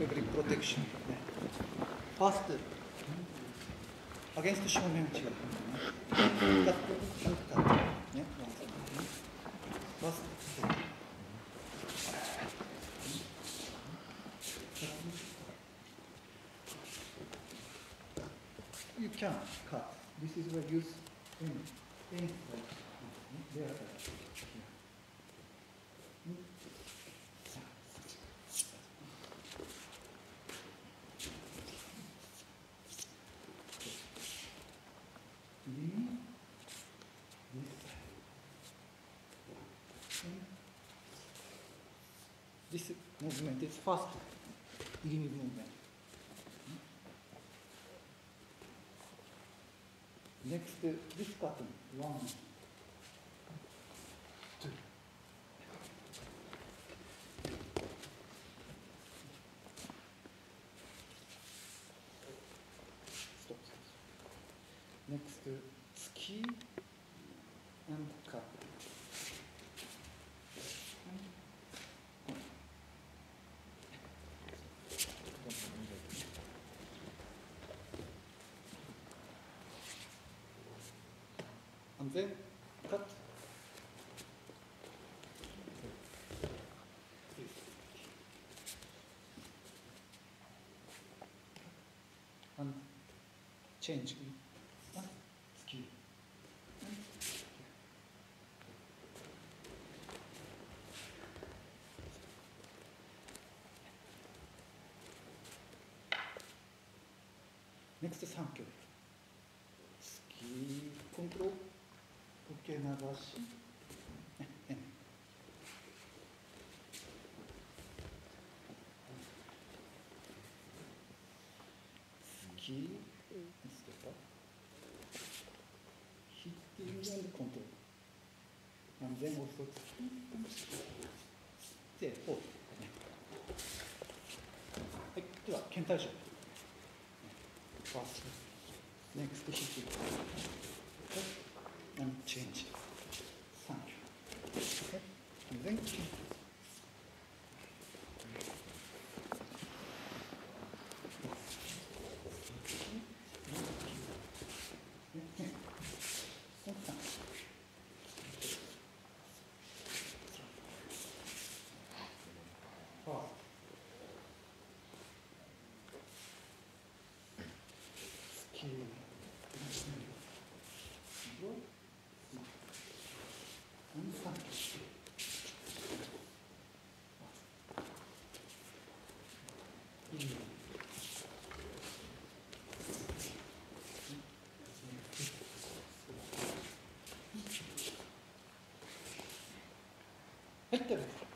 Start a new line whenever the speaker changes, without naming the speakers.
fabric protection ね。ファースト、アゲンスト正面打ちが、ね、カット、カット、ね、ファースト、You can cut. This is what use in like there. This movement is fast limit movement. Next, this pattern, 1, 2. Stop. Next, ski and cut. And then cut. And change. Ski. Next, 3曲。スキーコントロール。受け流し。スキー。ステップ。ヒッティング&コントロール。安全を一つ。で、フォー。はい、では、検体賞。ファースト。Next, hit and change. Thank you. Okay. And thenはい、